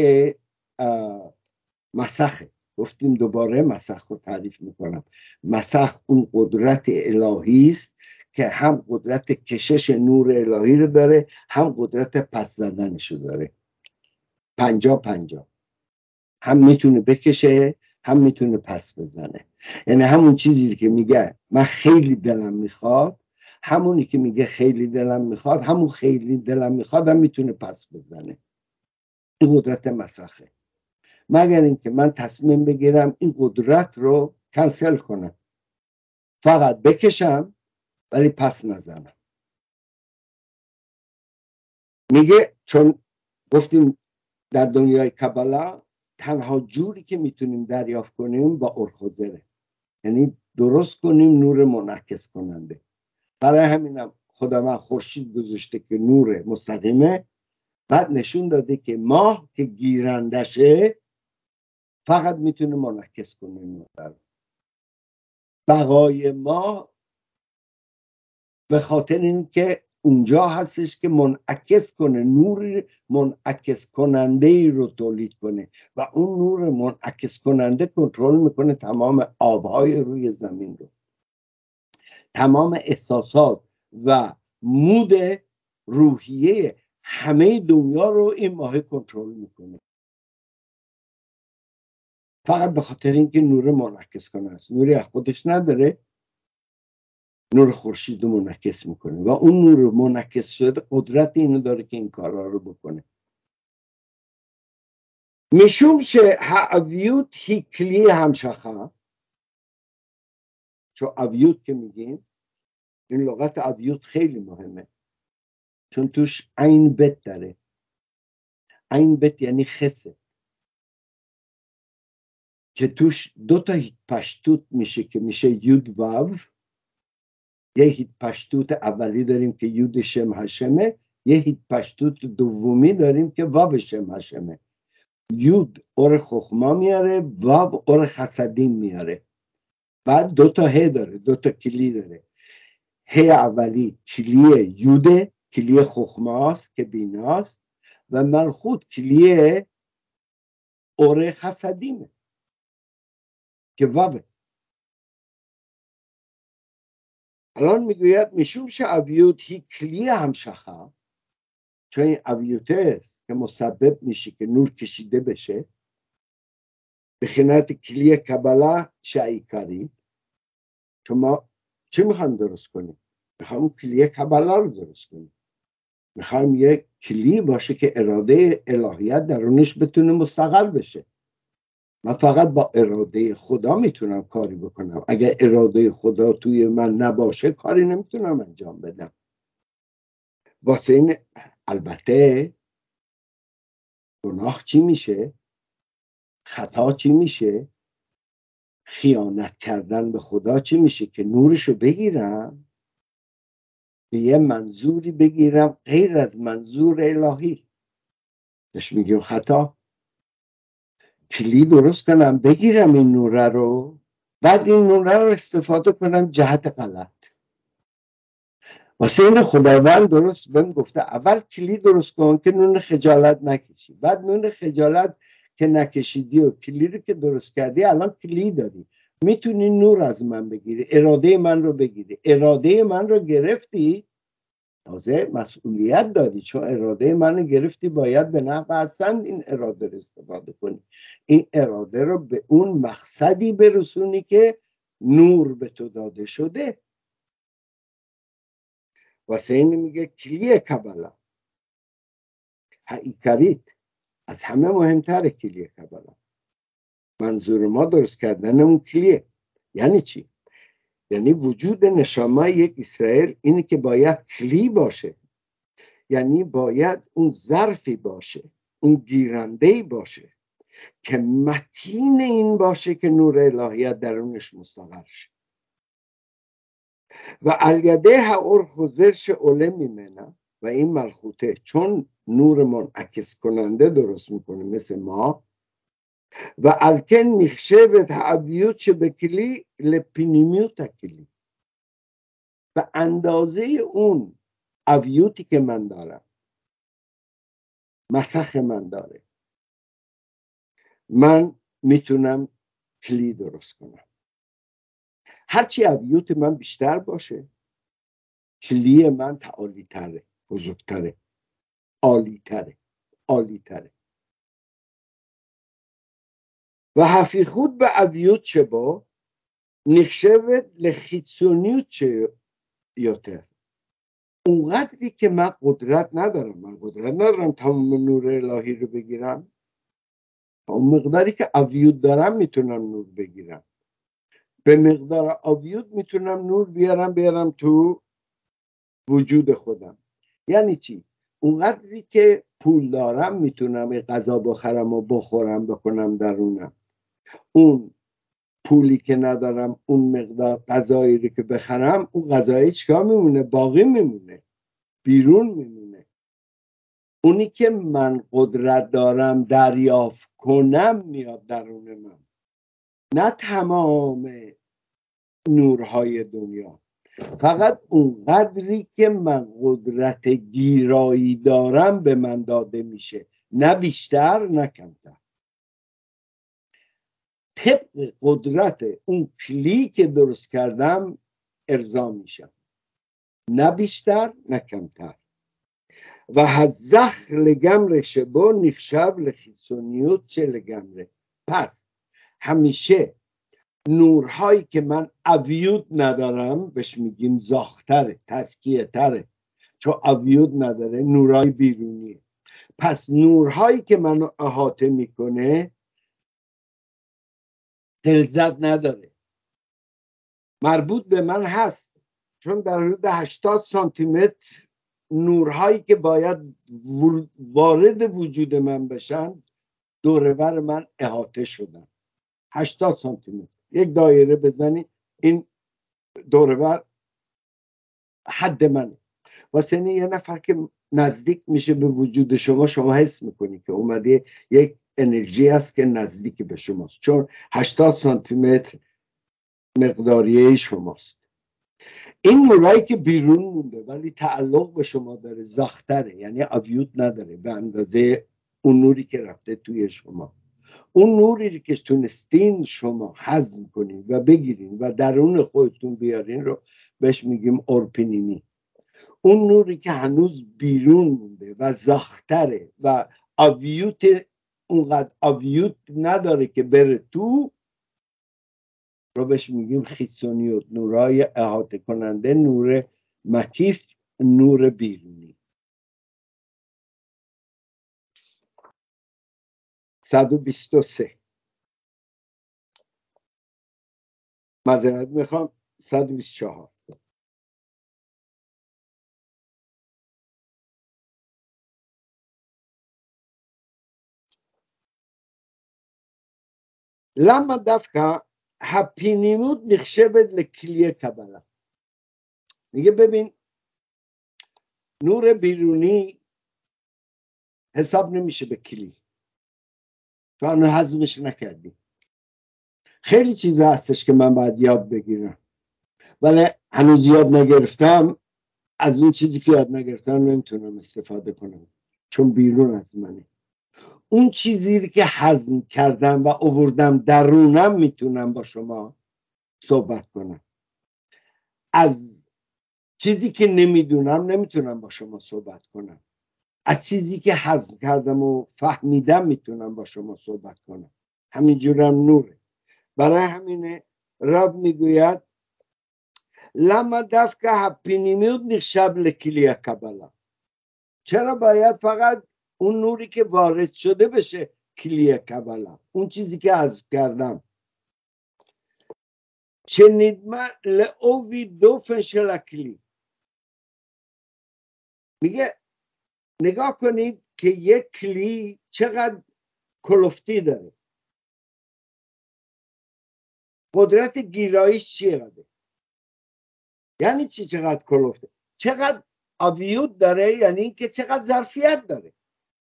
مسخه. گفتیم دوباره مسخ رو تعریف میکنم. مسخ اون قدرت الهی است که هم قدرت کشش نور الهی رو داره، هم قدرت پس زدنش رو داره. پنجا پنجا، هم میتونه بکشه هم میتونه پس بزنه. یعنی همون چیزی که میگه من خیلی دلم میخواد، همونی که میگه خیلی دلم میخواد، همون خیلی دلم میخواد هم میتونه پس بزنه. این قدرت مسخه. مگر اینکه من تصمیم بگیرم این قدرت رو کنسل کنم، فقط بکشم ولی پس نزنم. میگه چون گفتیم در دنیای کبالا تنها جوری که میتونیم دریافت کنیم با ارخوزره، یعنی درست کنیم نور منعکس کننده. برای همینم خداوند خورشید گذاشته که نور مستقیمه، بعد نشون داده که ماه که گیرندشه فقط میتونه منعکس کنه نور. بقای ماه به خاطر اینکه اونجا هستش که منعکس کنه، نور منعکس کننده ای رو تولید کنه و اون نور منعکس کننده کنترل میکنه تمام آبهای روی زمین رو، تمام احساسات و مود روحیه همه دنیا رو این ماه کنترل میکنه. فقط به خاطر اینکه نور منعکس کنه است. نوری از خودش نداره، نور خورشید رو منعکس میکنه و اون نور منعکس شده قدرت اینو داره که این کارها رو بکنه. میشوم شه هاویوت هی کلی همشخه، چون اویوت که میگیم این لغت اویوت خیلی مهمه، چون توش عین بت داره. عین بت یعنی خسه که توش دو تا هیت پشتوت میشه که میشه یود واو. یه هیت پشتوت اولی داریم که یود شم هشمه، یه هیت پشتوت دومی داریم که واو شم هشمه. یود اور خخما میاره، واو اور خسدیم میاره. بعد دو تا ه داره، دو تا کلی داره. ه اولی کلی یوده، کلی خخماست که بیناست، و ملخوت کلی اور خسدیمه که واوه. الان میگوید میشوم شه اویوت هی کلی همشخه، چون این اویوته است که مسبب میشه که نور کشیده بشه، به خنات کلی کبالا شعی کاری. چون ما چه میخوایم درست کنیم؟ میخوایم کلی کبالا رو درست کنیم. میخوایم یک کلی باشه که اراده الهیت درونش بتونه مستقل بشه. من فقط با اراده خدا میتونم کاری بکنم. اگر اراده خدا توی من نباشه کاری نمیتونم انجام بدم. واسه این البته گناه چی میشه؟ خطا چی میشه؟ خیانت کردن به خدا چی میشه؟ که نورشو بگیرم به یه منظوری بگیرم غیر از منظور الهی. بهش میگیم خطا. کلی درست کنم بگیرم این نوره رو، بعد این نوره رو استفاده کنم جهت غلط. واسه این خداوند درست بهم گفته اول کلی درست کن که نون خجالت نکشی. بعد نون خجالت که نکشیدی و کلی رو که درست کردی، الان کلی داری، میتونی نور از من بگیری، اراده من رو بگیری. اراده من رو گرفتی، تازه مسئولیت داری، چون اراده من رو گرفتی باید به نحو احسن این اراده رو استفاده کنی. این اراده رو به اون مقصدی برسونی که نور به تو داده شده. واسه این میگه کلیه کبالا حقیقیت از همه مهمتره. کلیه کبالا منظور ما درست کردن اون کلیه. یعنی چی؟ یعنی وجود نشامه یک اسرائیل اینه که باید کلی باشه، یعنی باید اون ظرفی باشه، اون گیرندهی باشه که متین این باشه که نور الهیت درونش مستقر شه. و الیده هاور خوزرش اوله میمنه، و این ملخوته چون نور منعکس کننده درست میکنه مثل ما، و الکن میخشه به تعبیوت چه بکلی لپینیمیوت کلی. به اندازه اون اویوتی که من دارم، مسخ من داره، من میتونم کلی درست کنم. هرچی اویوت من بیشتر باشه، کلی من تعالی تره، بزرگتره، عالی تره، عالی تره. و הפיכות באביות שבו נחשבת לחיצוניות יותר. اونقدری که من قدرت ندارم، من قدرت ندارم تمام نور الهی رو بگیرم، اون مقداری که اویود دارم میتونم نور بگیرم. به مقدار اویود میتونم نور بیارم بیارم تو وجود خودم. یعنی چی؟ اونقدری که پول دارم میتونم غذا بخرم و بخورم بکنم درونم. اون پولی که ندارم، اون مقدار غذایی رو که بخرم، اون غذایی چیکار میمونه؟ باقی میمونه، بیرون میمونه. اونی که من قدرت دارم دریافت کنم میاد درون من، نه تمام نورهای دنیا، فقط اون قدری که من قدرت گیرایی دارم به من داده میشه، نه بیشتر نه کمتر. طبق قدرت اون کلی که درست کردم ارضا میشم، نه بیشتر نه کمتر. و هزخ لگمر شبا نخشب لخیصونیوت چه لگمره. پس همیشه نورهایی که من اویود ندارم بهش میگیم زاختره، تزکیه تره، چون اویود نداره، نورهای بیرونیه. پس نورهایی که منو احاطه میکنه غلظت نداره، مربوط به من هست، چون در حدود هشتاد سانتی متر نورهایی که باید وارد وجود من بشن دورور من احاطه شدن. هشتاد سانتی متر یک دایره بزنی این دورور حد منه. واسه یه نفر که نزدیک میشه به وجود شما، شما حس میکنی که اومده یک انرژی هست که نزدیک به شماست، چون هشتاد سانتی متر مقداریه شماست. این نورایی که بیرون مونده ولی تعلق به شما داره زاختره، یعنی اویوت نداره به اندازه اون نوری که رفته توی شما. اون نوری که تونستین شما هضم کنین و بگیرین و درون خودتون بیارین رو بهش میگیم اورپینیمی. اون نوری که هنوز بیرون مونده و زاختره و اویوت اونقدر اویوت نداره که بره تو رو بهش میگیم خیصونیوت، نورای احاطه کننده، نور مکیف، نور بیرونی. صد و بیست و سه معذرت میخوام، صد و بیست و چهار. למה דווקא הפנימיות נחשבת לכלי קבלה. میگه ببین نور بیرونی حساب نمیشه به کلی، تو هنوز هضمش نکردی. خیلی چیزا هستش که من باید یاد بگیرم ولی هنوز یاد نگرفتم. از اون چیزی که یاد نگرفتم نمیتونم استفاده کنم چون بیرون از منه. اون چیزی که هضم کردم و آوردم درونم میتونم با شما صحبت کنم. از چیزی که نمیدونم نمیتونم با شما صحبت کنم. از چیزی که هضم کردم و فهمیدم میتونم با شما صحبت کنم. همینجورم نوره. برای همینه رب میگوید لما دفکه هپینیمیود نخشب لکلی کبلا. چرا باید فقط اون نوری که وارد شده بشه کلی کبلا، اون چیزی که هضم کردم. شنیدم لعوی دوفن شلکلی. میگه نگاه کنید که یک کلی چقدر کلفتی داره، قدرت گیرایش چقدره. یعنی چی چقدر کلفته؟ چقدر اویود داره، یعنی که چقدر ظرفیت داره.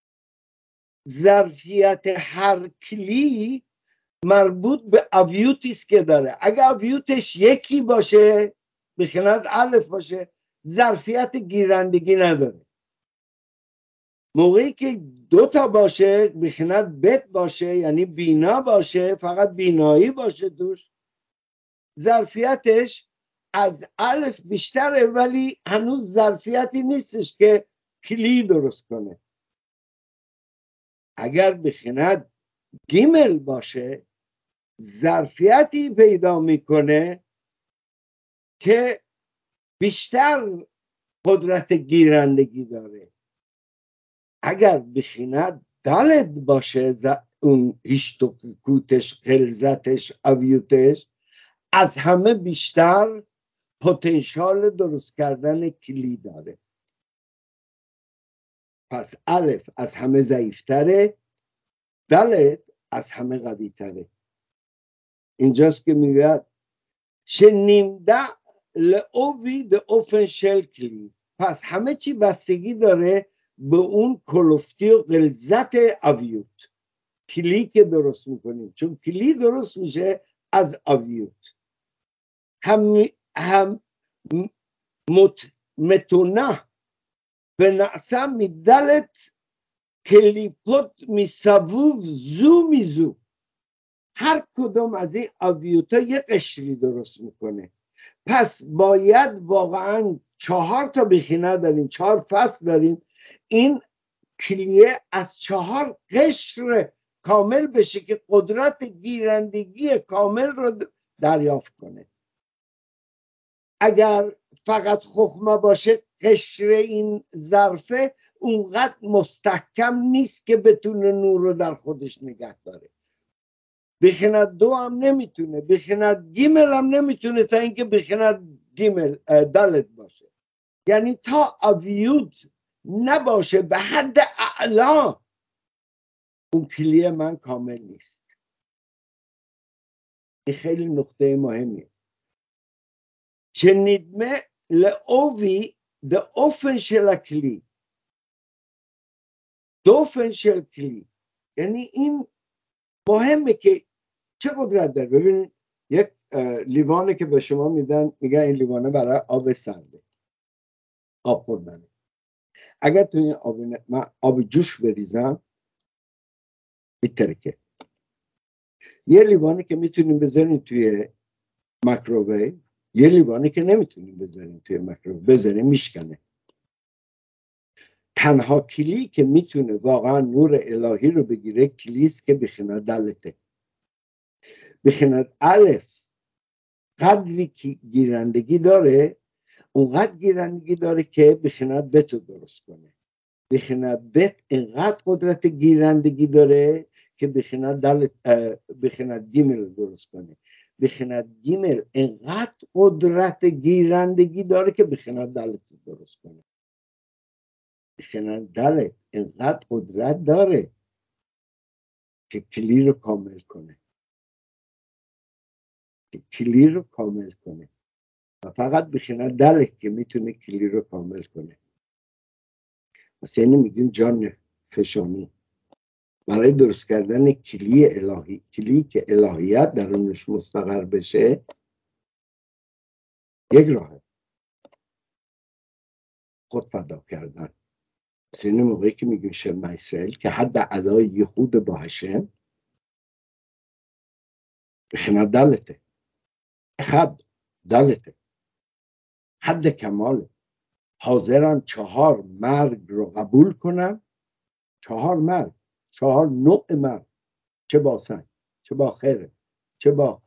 ظرفیت هر کلی مربوط به اویوتی است که داره. اگه اویوتش یکی باشه بخند الف باشه ظرفیت گیرندگی نداره. موقعی که دو تا باشه بخند بت باشه یعنی بینا باشه، فقط بینایی باشه توش، ظرفیتش از الف بیشتره ولی هنوز ظرفیتی نیستش که کلی درست کنه. اگر بخند گیمل باشه ظرفیتی پیدا میکنه که بیشتر قدرت گیرندگی داره. اگر بخیند دالت باشه اون هیشتو کوتش غلظتش اویوتش از همه بیشتر پتانسیل درست کردن کلی داره. پس الف از همه ضعیفتره، دالت از همه قوی تره. اینجاست که میگه شنیمده لعوی ده اوفن شل کلی. پس همه چی بستگی داره به اون کلفتی و غلظت اویوت، کلی که درست میکنیم، چون کلی درست میشه از اویوت. هم هم مت متونه به نعصم میدلت کلیپوت میسوو زو میزو. هر کدوم از این اویوتا یه قشری درست میکنه. پس باید واقعا چهار تا بخینه داریم، چهار فصل داریم، این کلیه از چهار قشر کامل بشه که قدرت گیرندگی کامل رو دریافت کنه. اگر فقط خخمه باشه قشر این ظرفه اونقدر مستحکم نیست که بتونه نور رو در خودش نگه داره. بخیند دو هم نمیتونه، بخیند گیمل هم نمیتونه تا اینکه بخیند گیمل دالت باشه. یعنی تا اویوت نباشه به حد اعلا اون کلیه من کامل نیست. این خیلی نقطه مهمیه. شنیدمه لعوی ده اوفن شل کلی دوفن شل کلی، یعنی این مهمه که چه قدرت داره. ببینید یک لیوانه که به شما میدن میگن این لیوانه برای آب سرده، آب خوردنه. اگر تو این آب من آب جوش بریزم میترکه. یه لیوانه که میتونیم بذاریم توی مایکروویو، یه لیوانه که نمیتونیم بذاریم توی مایکروویو، بذاریم میشکنه. تنها کلی که میتونه واقعا نور الهی رو بگیره کلیست که بخیند دلته. بخیند الف قدری که گیرندگی داره اونقدر گیرندگی داره که بخیند بت رو درست کنه. بخیند بت اینقدر قدرت گیرندگی داره که بخیند دلت بخیند گیمل رو درست کنه. بخیند گیمل اینقدر قدرت گیرندگی داره که بخیند دلت رو درست کنه. بخیند دلت اینقدر قدرت داره که کلی رو کامل کنه، که کلی رو کامل کنه. و فقط بخیند دلت که میتونه کلی رو کامل کنه. مثلا اینو میگیم جان فشانی برای درست کردن کلی الهی، کلی که الهیت درونش مستقر بشه، یک راه خود فدا کردن. مثلا این موقعی که میگیم شما اسرائیل که حد علای یخود با هشم بخیند دلته، خد دلته، حد کماله. حاضرم چهار مرگ رو قبول کنم، چهار مرگ، چهار نوع مرگ، چه با سنگ، چه با خیره، چه با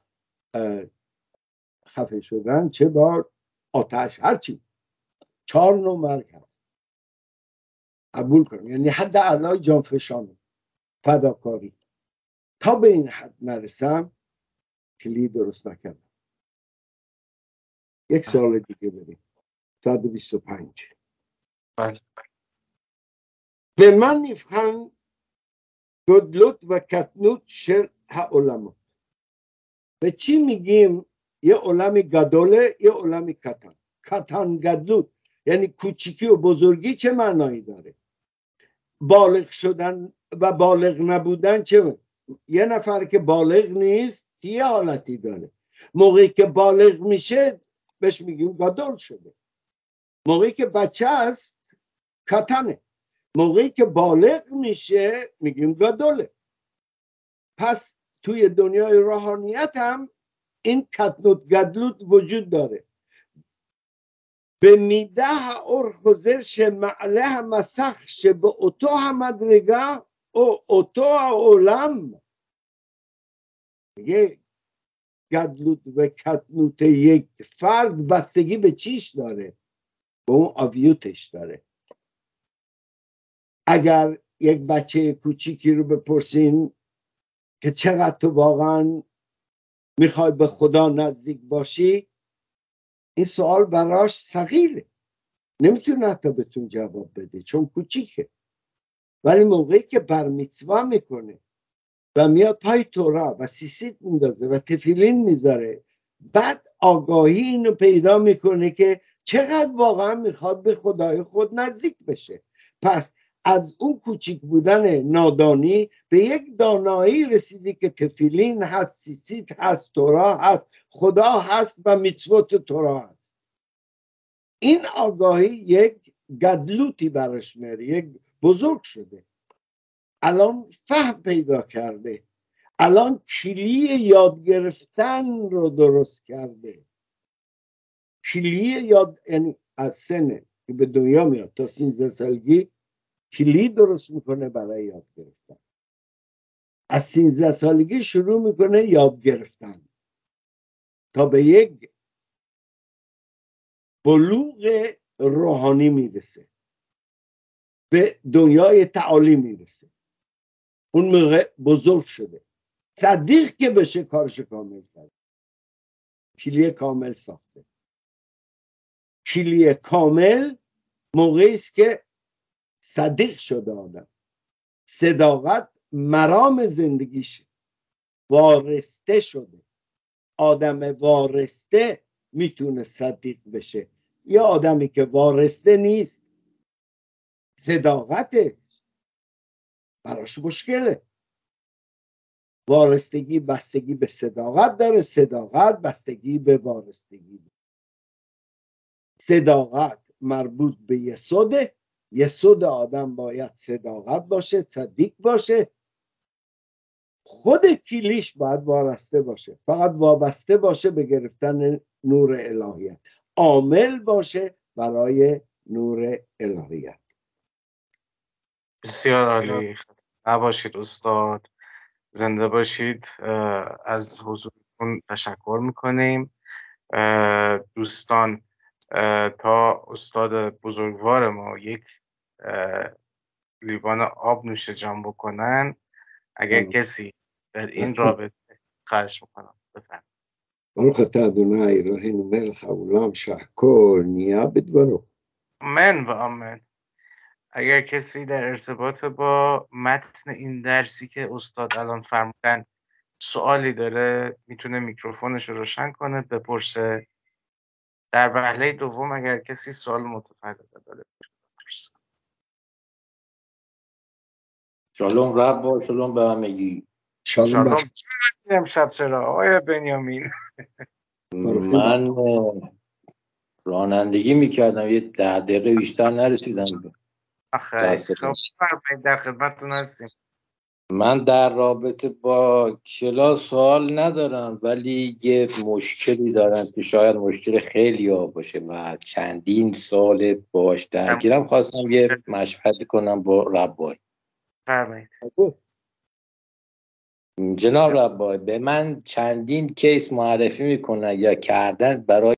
خفه شدن، چه با آتش، هرچی، چهار نوع مرگ هست قبول کنم. یعنی حد اعلای جانفشانه، فداکاری. تا به این حد نرسم کلی درست نکردم. یک سال دیگه بریم. صد و بیست و پنج. بله. به من نفخن گدلوت و کتنوت شر علما. به چی میگیم یه علمی گدوله یه علمی کتن؟ کتن گدلوت یعنی کوچیکی و بزرگی چه معنایی داره؟ بالغ شدن و بالغ نبودن چه؟ یه نفر که بالغ نیست یه حالتی داره. موقعی که بالغ میشه بهش میگیم گادول شده. موقعی که بچه است کتنه، موقعی که بالغ میشه میگیم گادوله. پس توی دنیای روحانیت هم این کتنوت گدلوت وجود داره. به میده اور خزر שמעלה המסך שבאותו המדרגה או אותו העולם. یه گدلوت و کتنوت یک فرد بستگی به چیش داره؟ به اون آویوتش داره. اگر یک بچه کوچیکی رو بپرسین که چقدر تو واقعا میخوای به خدا نزدیک باشی، این سوال براش صغیره، نمیتونه حتی بهتون جواب بده چون کوچیکه. ولی موقعی که بر میتوا میکنه و میاد پای تورا و سیسیت میندازه و تفیلین میذاره، بعد آگاهی اینو پیدا میکنه که چقدر واقعا میخواد به خدای خود نزدیک بشه. پس از اون کوچیک بودن نادانی به یک دانایی رسیدی که تفیلین هست، سیسیت هست، تورا هست، خدا هست و میتوات تورا هست. این آگاهی یک گدلوتی براش میاره، یک بزرگ شده، الان فهم پیدا کرده، الان کلی یاد گرفتن رو درست کرده. کلی یاد، یعنی از سنه که به دنیا میاد تا سیزده سالگی کلی درست میکنه برای یاد گرفتن. از سیزده سالگی شروع میکنه یاد گرفتن تا به یک بلوغ روحانی میرسه، به دنیای تعالی میرسه. اون موقع بزرگ شده، صدیق که بشه کارش کامل کرد، کلیه کامل ساخته. کلیه کامل موقعی است که صدیق شده آدم، صداقت مرام زندگیشه، وارسته شده. آدم وارسته میتونه صدیق بشه. یا آدمی که وارسته نیست، صداقته براش مشکله. وارستگی بستگی به صداقت داره، صداقت بستگی به وارستگی داره. صداقت مربوط به یسوده، یسود آدم باید صداقت باشه، صدیق باشه. خود کلیش باید وارسته باشه، فقط وابسته باشه به گرفتن نور الهیت، عامل باشه برای نور الهیت. بسیار عالی. نباشید استاد، زنده باشید. از حضورتون تشکر میکنیم. دوستان تا استاد بزرگوار ما یک لیوان آب نوش جان بکنن، اگر کسی در این رابطه خواهش میکنم بفرمایید. ברוך אתה אדוני אלוהינו מלך העולם שהכל נהיה בדברו. آمین و آمین. اگر کسی در ارتباط با متن این درسی که استاد الان فرمودن سوالی داره میتونه میکروفونش رو روشن کنه بپرسه. در وهله دوم اگر کسی سوال متفرقه داره بپرسه. شالوم رب با شالوم به همگی. شالوم. امشب چرا آقای بنیامین؟ من رانندگی میکردم، یه ده دقیقه بیشتر نرسیدم. آخه خب در خدمتتون هستیم. من در رابطه با کلاس سوال ندارم، ولی یه مشکلی دارم که شاید مشکل خیلی ها باشه و چندین سال باش درگیرم. خواستم یه مشورتی کنم با ربای. فرمایید. جناب ربای، به من چندین کیس معرفی میکنن یا کردن برای